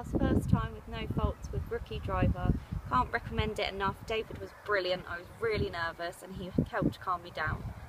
class, first time with no faults with rookie driver. Can't recommend it enough. David was brilliant. I was really nervous and he helped calm me down.